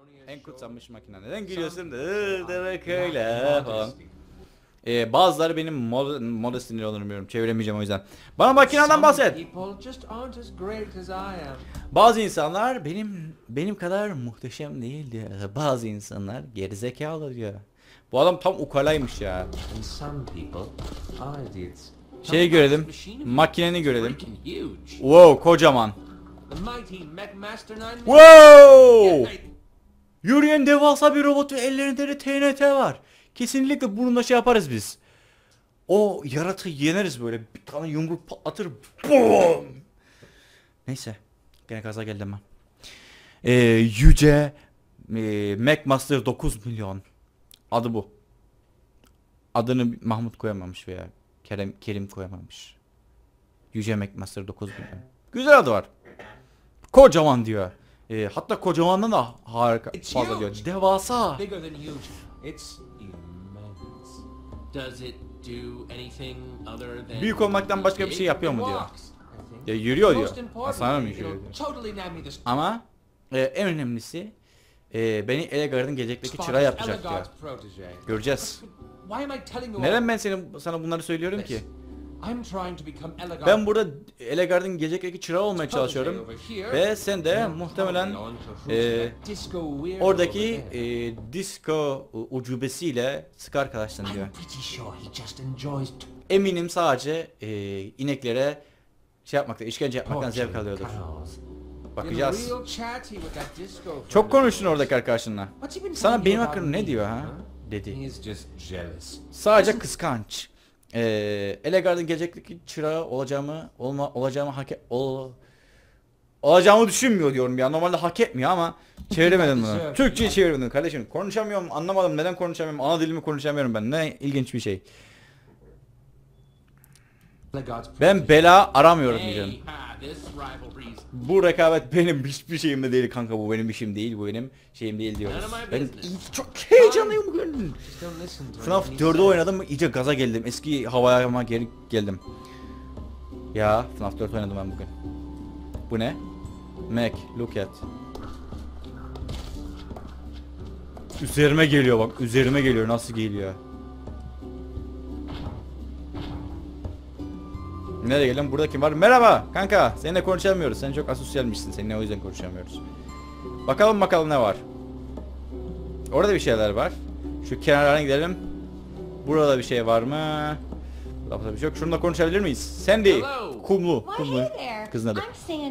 En kutsanmış makine. Neden gülüyorsun? Demek öyle falan. Bazıları benim moda sinirli olmuyorum. Çeviremeyeceğim o yüzden. Bana makineden bahset. Bazı insanlar benim kadar muhteşem değil diyor. Bazı insanlar gerizekalı diyor. Bu adam tam ukalaymış ya. Şeyi görelim. Makineni görelim. Wow, kocaman. Wow! Yürüyen devasa bir robot ve ellerinde de TNT var. Kesinlikle bununla şey yaparız biz. O yaratığı yeneriz böyle. Bir tane yumruk patlatır. Boom! Neyse. Gene gaza geldim ben. Yüce McMaster 9 milyon. Adı bu. Adını Mahmut koyamamış veya Kerim koyamamış. Yüce McMaster 9 milyon. Güzel adı var. Kocaman diyor. Hatta kocamandan da harika fazla diyor. Devasa. Büyük olmaktan başka bir şey yapıyor mu diyor. Yürüyor diyor. Sana mı yürüyor diyor. Ama en önemlisi beni Ellegaard'ın gelecekteki çırağı yapacak diyor. Göreceğiz. Neden ben sana bunları söylüyorum ki? Ben burada Ellegaard'ın gelecekteki çırağı olmaya çalışıyorum. Ve sen de muhtemelen oradaki disco ucubesiyle sık arkadaşsın diyor. Eminim sadece ineklere şey yapmakta, işkence yapmaktan zevk alıyordur. Bakacağız. Çok konuştun oradaki arkadaşınla. Sana benim hakkında ne diyor ha? Dedi. Sadece kıskanç. Ellegaard'ın gelecekteki çırağı olacağımı düşünmüyor diyorum ya. Normalde hak etmiyor ama çeviremedim bunu. Türkçe'yi çeviremedim kardeşim. Konuşamıyorum, anlamadım neden konuşamıyorum. Ana dilimi konuşamıyorum ben. Ne ilginç bir şey. Ben bela aramıyorum diyeceğim. Bu rekabet benim hiçbir şeyimde değil kanka, bu benim işim değil, bu benim şeyim değil diyoruz. Ben çok heyecanlıyım bugün. FNAF 4'ü oynadım, iyice gaza geldim. Eski havaya geri geldim. Ya FNAF 4 oynadım ben bugün. Bu ne? Mac, look at. Üzerime geliyor bak, üzerime geliyor, nasıl geliyor? Nereye gelelim? Burada kim var? Merhaba kanka. Seninle konuşamıyoruz. Sen çok asosyalmişsin. Seninle o yüzden konuşamıyoruz. Bakalım ne var. Orada bir şeyler var. Şu kenarlarına gidelim. Burada bir şey var mı? Burada bir şey yok. Şununla konuşabilir miyiz? Sandy. Kumlu. Kızın adı.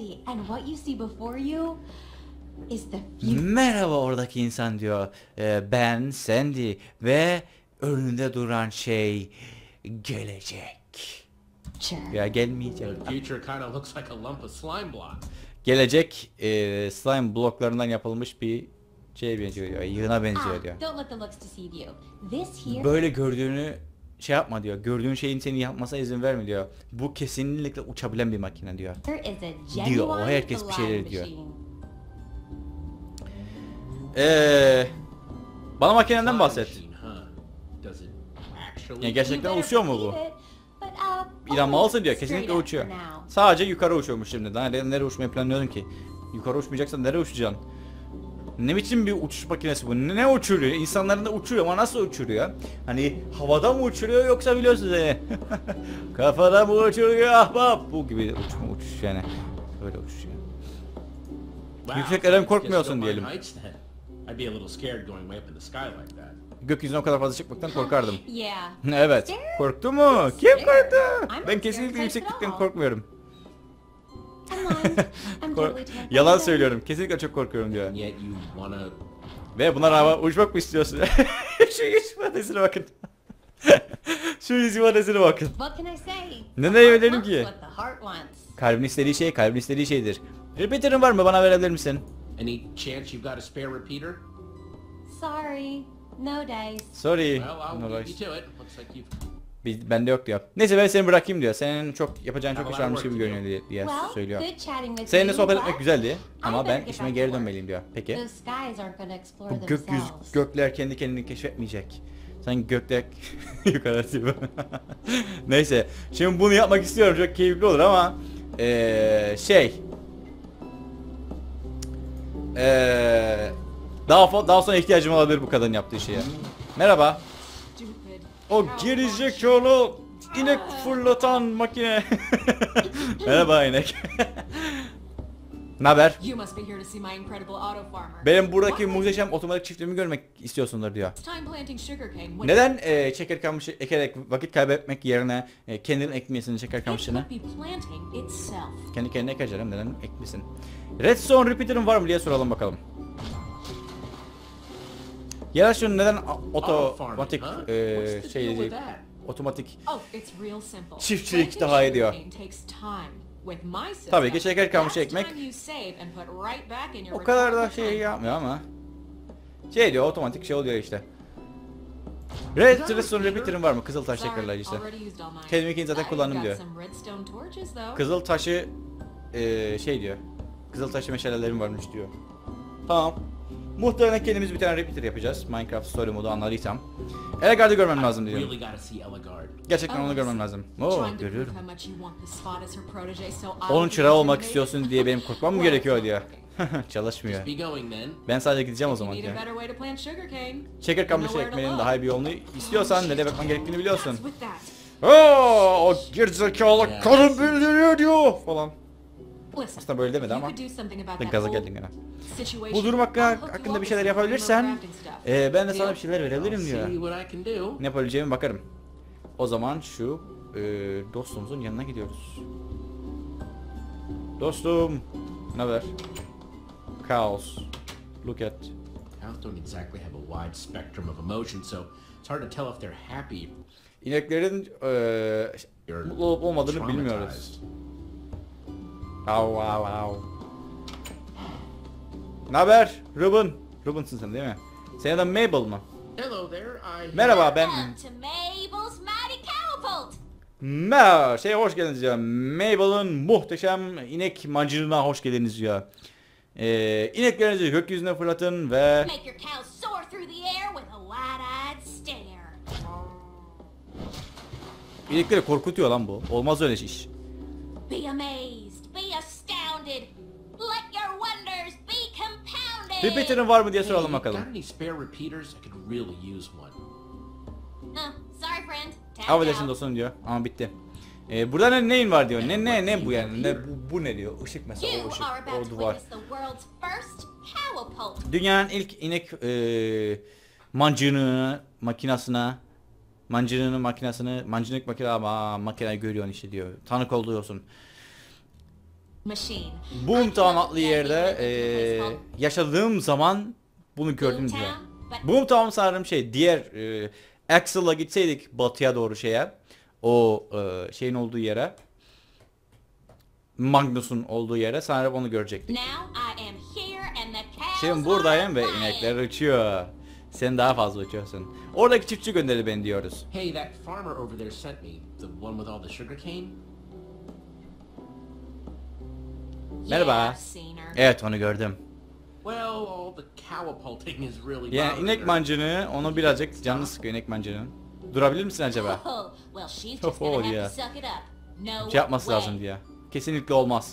Merhaba oradaki insan diyor. Ben Sandy ve önünde duran şey gelecek. Ya gelmeyecek. Gelecek slime bloklarından yapılmış bir şeye benziyor diyor. Yığına benziyor diyor. Böyle gördüğünü şey yapma diyor. Gördüğün şeyin seni yapmasına izin verme diyor. Bu kesinlikle uçabilen bir makine diyor. Diyor. O herkes bir şeyler diyor. Bana makineden bahset. Yani gerçekten uçuyor mu bu? İnanmalısın diyor. Kesinlikle uçuyor. Sadece yukarı uçuyormuş şimdi. Daha nereye uçmayı planlıyordun ki? Yukarı uçmayacaksan nereye uçacaksın? Ne biçim bir uçuş makinesi bu? Ne uçuruyor? İnsanların da uçuruyor ama nasıl uçuruyor? Hani havada mı uçuruyor yoksa biliyorsunuz yani. Kafada mı uçuruyor ahbap? Bu gibi uçuş yani. Böyle uçuş yani. Yükseklerden korkmuyorsun diyelim. Gökyüzüne o kadar fazla çıkmaktan korkardım. Evet. Korktu mu? Kim korktu? Ben kesinlikle yükseklikten korkmuyorum. Yalan söylüyorum. Kesinlikle çok korkuyorum diyor. Ve buna rağmen uçmak mı istiyorsun? Şu yüz ifadesine bakın. Şu yüz ifadesine bakın. Ne diyebilirim ki? Kalbin istediği şey, kalbin istediği şeydir. Repeater'ın var mı? Bana verebilir misin? Sorry. No dice. Bende yok diyor. Neyse ben seni bırakayım diyor. Senin çok yapacağın çok iş varmış gibi görünüyor diye söylüyor. Seninle sohbet etmek güzeldi ama ben işime geri dönmeliyim diyor. Peki. Bu gökler kendi kendini keşfetmeyecek. Sen gökler yukarı. Neyse. Şimdi bunu yapmak istiyorum. Çok keyifli olur ama Daha sonra ihtiyacım olabilir bu kadın yaptığı şeye. Merhaba. O gerizekalı inek fırlatan makine. Merhaba inek. Naber? Benim buradaki muhteşem otomatik çiftliğimi görmek istiyorsundur diyor. Neden şeker kamışı ekerek vakit kaybetmek yerine kendin ekmeyesin şeker kamışını? Kendi kendine eker canım, neden ekmesin? Redstone repeater'ın var mı diye soralım bakalım. Ya şunu neden otomatik şey değil, otomatik çiftçilik daha iyi diyor. Tabii ki şeker kamışı ekmek o kadar da şey yapmıyor ama şey diyor, otomatik şey oluyor işte. Redstone repeater'ın var mı? Kızıltaş şekerleyicisi. Kendiminkini zaten kullandım diyor. Kızıltaşı şey diyor. Kızıltaşı meşalelerim varmış diyor. Tamam. Muhtemelen kendimiz bir tane repeater yapacağız. Minecraft story modu anladıysam. Ellegaard'ı görmem lazım diyor. Gerçekten onu görmem lazım. Oo, görüyorum. Onun çırağı olmak istiyorsun diye benim korkmam mı gerekiyor diyor. Çalışmıyor. Ben sadece gideceğim o zaman diyor. Şeker kamışı ekmeğinin daha iyi bir yolunu istiyorsan ne demek gerektiğini biliyorsun. O gerizekalı kadın bildiriyor diyor falan. Aslında böyle demedi ama gaza geldim yine. Bu durum hakkında bir şeyler yapabilirsen ben de sana bir şeyler verebilirim diyor. Ne yapabileceğime bakarım. O zaman şu dostumuzun yanına gidiyoruz. Dostum, ne haber? Chaos. Look at. Cows don't exactly have a wide spectrum of emotion, so it's hard to tell if they're happy. İneklerin mutlu olup olmadığını bilmiyoruz. Au au au. Naber? Ruben. Ruben'sın sen değil mi? Senin adın Mabel mı? Hello there, Merhaba ben. Hoş geldiniz diyor. Mabel'ın muhteşem inek mancınına hoş geldiniz diyor. İneklerinizi gökyüzüne fırlatın ve İnekleri korkutuyor lan bu. Olmaz öyle iş. Repeater'ın var mı diye soralım bakalım. Affedersin dostum diyor ama bitti. Burada neyin var diyor. Ne bu yani? Bu ne diyor? Işık mesela, o ışık, o duvar. Dünyanın ilk inek mancınık makineyi görüyorsun işte diyor. Tanık oluyorsun. Boomtown adlı yerde yaşadığım zaman bunu gördüm diyor. Boomtown sanırım diğer Axel'la gitseydik batıya doğru o şeyin olduğu yere, Magnus'un olduğu yere sanırım onu görecektik. Şimdi buradayım ve inekler uçuyor. Sen daha fazla uçuyorsun. Oradaki çiftçi gönderdi beni diyoruz. Hey, that farmer over there sent me, the one with all the sugarcane. Merhaba. Evet, onu gördüm. Yani inek mancını onu birazcık canını sıkıyor inek mancının. Durabilir misin acaba? Oh ya. Şey yapması lazım diye. Kesinlikle olmaz.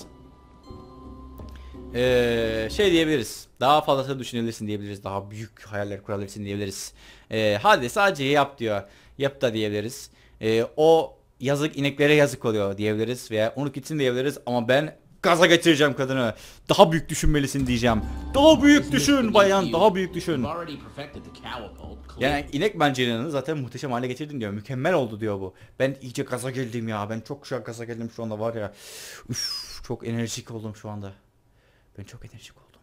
Şey diyebiliriz. Daha fazlasını düşünebilirsin diyebiliriz. Daha büyük hayaller kurabilirsin diyebiliriz. Hadi sadece yap diyor. Yap da diyebiliriz. O yazık ineklere yazık oluyor diyebiliriz veya unut gitsin diyebiliriz ama ben gaza getireceğim kadını. Daha büyük düşünmelisin diyeceğim. Daha büyük düşün bayan, daha büyük düşün. Yani inek mancınını zaten muhteşem hale getirdin diyor. Mükemmel oldu diyor bu. Ben iyice gaza geldim ya. Ben çok gaza geldim şu anda var ya. Üf, çok enerjik oldum şu anda. Ben çok enerjik oldum.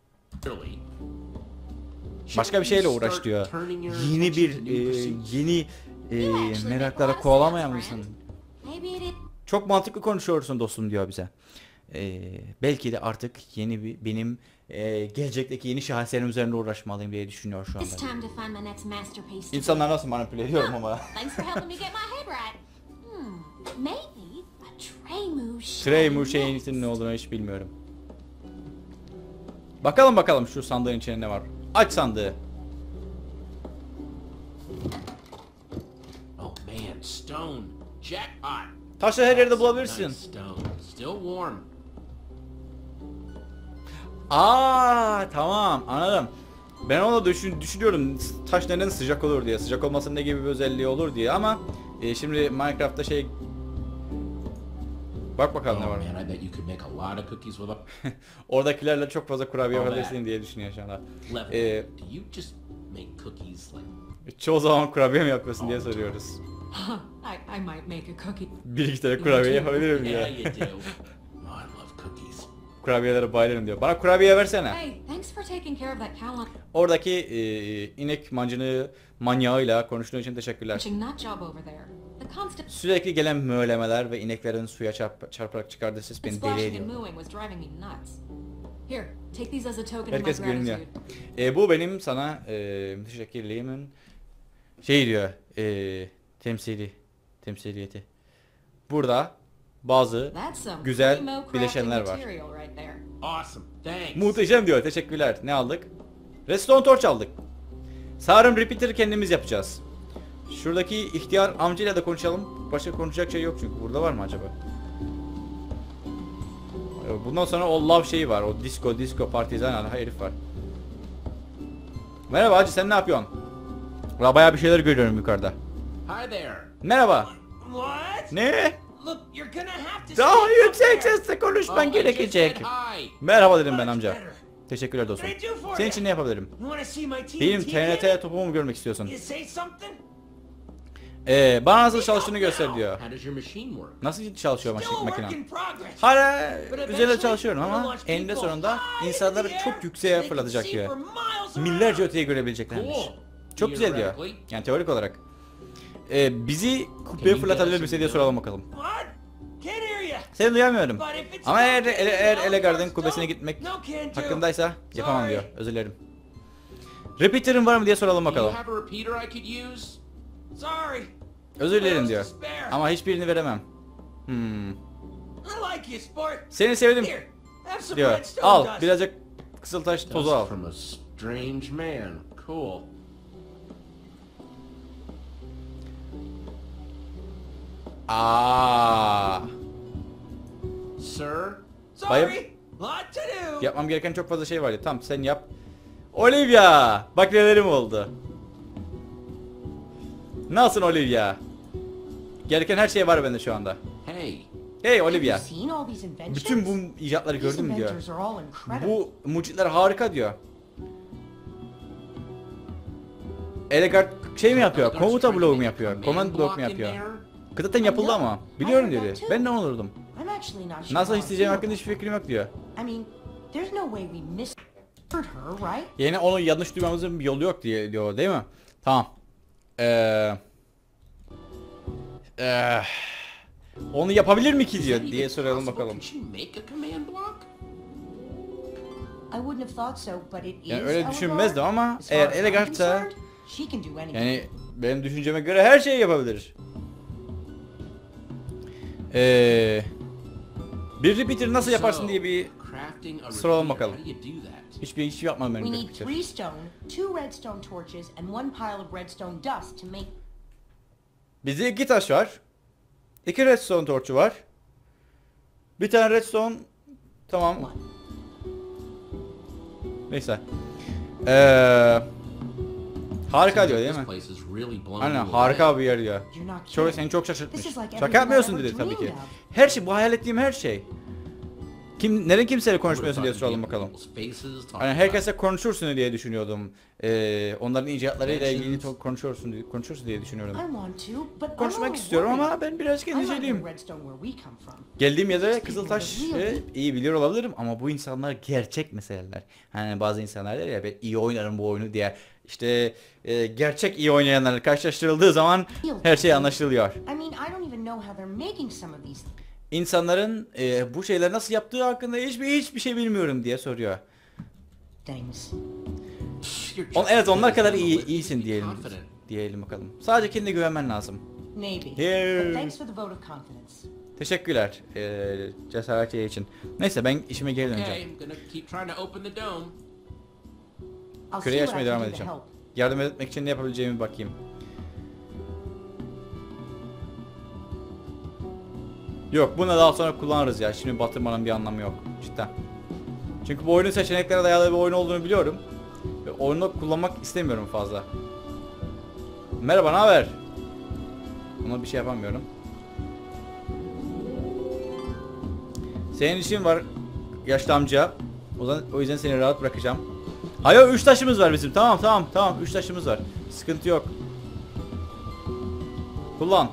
Başka bir şeyle uğraş diyor. Yeni meraklara kovalamaya mısın? Çok mantıklı konuşuyorsun dostum diyor bize. Belki de artık benim gelecekteki yeni şaheserim üzerinde uğraşmalıyım diye düşünüyor şu anda. İnsanlar nasıl manipüle ediyorum ama. Tremor şeyin ne olduğunu hiç bilmiyorum. Bakalım şu sandığın içinde ne var. Aç sandığı. Oh man, stone. Jackpot. Taşı her yerde bulabilirsin. Tamam anladım. Ben onu düşünüyorum taş neden sıcak olur diye. Sıcak olmasının ne gibi bir özelliği olur diye ama şimdi Minecraft'ta şey bak bakalım ne Oh var. man, I bet you could make a lot of cookies with a Oradakilerle çok fazla kurabiye Oh, yapabilirsin diye düşünüyor şu anda. level. Do you just make cookies like? Çoğu zaman kurabiye mi yapıyorsun diye soruyoruz. I might make a cookie. Bir iki tane kurabiye yapabilirim diyor. Yeah, you do. Oh, I love cookies. Kurabiyelere bayılırım diyor. Bana kurabiye versene. Hey, thanks for taking care of that cow Oradaki inek manyağıyla konuştuğun için teşekkürler. launching nut job over there. The constant Sürekli gelen mölemeler ve ineklerin suya çarparak çıkardığı ses beni deli splashing ediyor. and mooing was driving me nuts. Here, take these as a token of my Herkes gülünüyor. gratitude. Bu benim sana teşekkürlerimin şey diyor temsiliyeti. Burada bazı That's some güzel primo crafting bileşenler var. material right there. Awesome. Thanks. Muhteşem diyor. Teşekkürler. Ne aldık? Redstone torch aldık. Sanırım repeater'ı kendimiz yapacağız. Şuradaki ihtiyar amcayla da konuşalım. Başka konuşacak şey yok çünkü. Burada var mı acaba? Bundan sonra o love şeyi var. O disco partizan herif var. Merhaba hacı, sen ne yapıyorsun? Bayağı bir şeyler görüyorum yukarıda. Hi there. Merhaba. What? Ne? Look, you're gonna have to Daha stay up yüksek there. sesle konuşman Oh, I just gerekecek. said hi. Merhaba dedim ben Much amca. better. Teşekkürler dostum. What can I do for Senin you? için ne yapabilirim? You wanna see my TNT? Benim TNT cannon? topumu mu görmek istiyorsun? You say something? Bana nasıl çalıştığını göster diyor. How does your machine work? Nasıl çalışıyor Still a work makinen? in progress. Hala But üzerinde eventually, çalışıyorum it'll ama launch eninde people sonunda high into insanları the air çok so yükseğe they can fırlatacak see diyor. for miles around. Millerce öteye görebileceklermiş. Cool. Çok güzel diyor. Theoretically. Yani teorik olarak. Bizi Can kubbeye you fırlatabilir get us misin a diye video? soralım bakalım. What? Can't hear you. Seni duyamıyorum. But if it's Ama eğer not Elegard'ın Elgar's kubbesine stone, gitmek no can do. hakkındaysa yapamam Sorry. diyor. Özür dilerim. Repeater'ın var mı diye soralım Do you bakalım. have a repeater I could use? Sorry. Özür dilerim Where's diyor. the spare? Ama hiçbirini veremem. I like you, sport. Seni sevdim Here, have some diyor. redstone Al dust. birazcık kızıltaş tozu al. Dust from a strange man. Cool. Aa. Sir? Bayım. Sorry. Lot to do. Yapmam gereken çok fazla şey var ya. Tamam sen yap. Olivia! Bak nelerim oldu. Nasılsın Olivia? Gereken her şey var bende şu anda. Hey. Hey Have Olivia. you seen all these inventions? Bütün bu icatları These gördün mü diyor. inventors are all incredible. Bu mucitler harika diyor. Elegard şey mi yapıyor? Komuta bloğu mu yapıyor? Command block mu yapıyor? Zaten yapıldı ama. Biliyorum diyor. Ben de olurdum. I'm actually not sure Nasıl how I isteyeceğim feel hakkında hiçbir fikrim yok diyor. about it. I mean, there's no way we misheard her, right? Yani onu yanlış duymamızın bir yolu yok diye diyor değil mi? Tamam. Onu yapabilir mi ki diyor diye soralım bakalım. Can she make a command block? I wouldn't have thought so, but it is Yani öyle Elgar. düşünmezdim ama As far eğer as I'm Elegard'sa concerned, she can do anything. yani benim düşünceme göre her şeyi yapabilir. Bir repeater nasıl yaparsın diye bir crafting a soralım repeater. bakalım. How do you do that? hiç yapmam benim We need repeater. 3 stone, 2 redstone torches, and 1 pile of redstone dust to make... Bizde 2 taş var. 2 redstone torchu var. Bir tane redstone. Tamam. Neyse. Harika diyor değil This mi? place is really blowing Aynen you harika bir yer diyor. You're not Çok, kidding. seni çok şaşırtmış. This is like Şaka everything yapmıyorsun I ever dedi tabii ki. dreamed of. Her şey, bu hayal ettiğim her şey. Neden kimseyle away. konuşmuyorsun diye soralım bakalım. Yani herkesle konuşursun diye düşünüyordum. Onların icatlarıyla ilgili konuşursun diye düşünüyordum. I want to, but I'm Konuşmak a istiyorum worried. ama ben birazcık I might endişeliyim. know redstone where we come from. Geldiğim yerde Kızıltaş'ı iyi biliyor olabilirim ama bu insanlar gerçek meseleler. Hani bazı insanlar der ya ben iyi oynarım bu oyunu diye. İşte gerçek iyi oynayanlarla karşılaştırıldığı zaman her şey anlaşılıyor. I mean, I don't even know how they're making some of these İnsanların bu şeyleri nasıl yaptığı hakkında hiçbir şey bilmiyorum diye soruyor. things. Evet onlar kadar iyisin diyelim bakalım. Sadece kendine güvenmen lazım. Maybe. Here. But thanks for the vote of confidence. Teşekkürler cesareti için. Neyse ben işime geri Okay, döneceğim. I'm gonna keep trying to open the dome. I'll see Küreyi what I açmaya can devam do to edeceğim. help. Yardım etmek için ne yapabileceğimi bakayım. Yok bunu daha sonra kullanırız ya. Şimdi batırmanın bir anlamı yok cidden. Çünkü bu oyunun seçeneklere dayalı bir oyun olduğunu biliyorum. Ve oyunda kullanmak istemiyorum fazla. Merhaba, ne haber? Ona bir şey yapamıyorum. Senin işin var yaşlı amca. O yüzden seni rahat bırakacağım. Hayır, 3 taşımız var bizim. Tamam. 3 taşımız var. Sıkıntı yok. Kullan.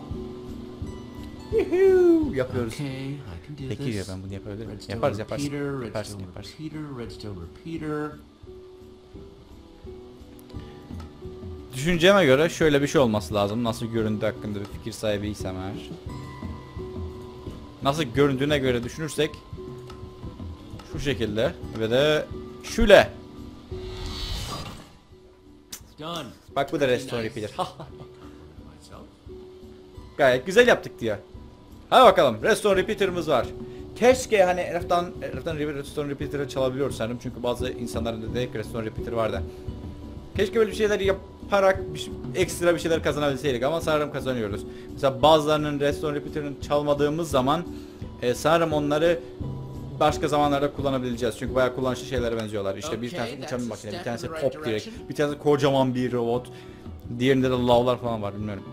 Yuhuu, yapıyoruz. Okay, I can do Peki this. diyor, ben bunu yapabilirim. Redstone Yaparız. repeater, Yaparsın. redstone repeater, redstone repeater. Düşünceme göre şöyle bir şey olması lazım. Nasıl göründüğü hakkında bir fikir sahibiysem eğer. Nasıl göründüğüne göre düşünürsek şu şekilde ve de şöyle. Done. Bak bu da restore repeater. Myself. Gayet güzel yaptık diyor. Hadi bakalım, restore repeater'ımız var. Keşke hani Elf'ten restore repeater'ı çalabiliyoruz sanırım, çünkü bazı insanların da direkt restore repeater var da. Keşke böyle bir şeyler yaparak ekstra bir şeyler kazanabilseydik, ama sanırım kazanıyoruz. Mesela bazılarının restore repeater'ını çalmadığımız zaman sanırım onları başka zamanlarda kullanabileceğiz. Çünkü bayağı kullanışlı şeylere benziyorlar. İşte bir tanesi uçan bir makine, bir tanesi top direkt, bir tanesi kocaman bir robot. Diğerinde de lavlar falan var, bilmiyorum.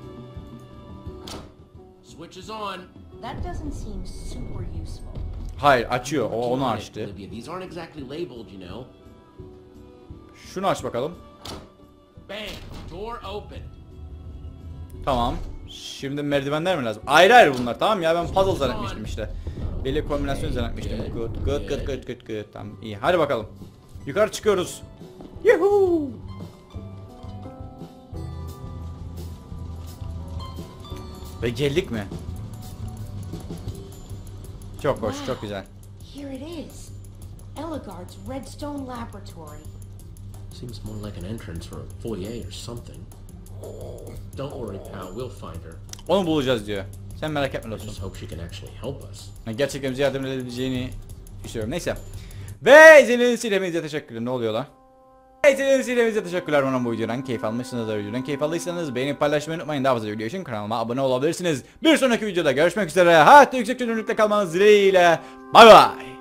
Switch is on. That doesn't seem super useful. Hayır, açıyor. O onu On it, açtı. Olivia. These aren't exactly labeled, you know. Şunu aç bakalım. Bang! Door open. Tamam. Şimdi merdivenler mi lazım? Ayrı bunlar, tamam ya, ben puzzle zannetmiştim işte. Belli kombinasyon zannetmiştim. Good. Tamam, iyi. Hadi bakalım. Yukarı çıkıyoruz. Yuhuu. Ve geldik mi? Çok hoş, çok güzel. Here it is. Ellegard's Redstone Laboratory. Seems more like an entrance or a foyer or something. Don't worry, pal. We'll find her. Onu bulacağız diyor. Sen merak etme I dostum. just hope she can actually help us. Yani gerçekten bize yardım edebileceğini düşünüyorum. Neyse. Ve izlediğiniz için hepinize teşekkürler. Ne oluyor lan? İzlediğiniz için hepinize teşekkürler. Bana bu videodan keyif almışsınız da videodan keyif aldıysanız beğenip paylaşmayı unutmayın. Daha fazla video için kanalıma abone olabilirsiniz. Bir sonraki videoda görüşmek üzere. Hayatta yüksek çözünürlükte kalmanız dileğiyle. Bay bay.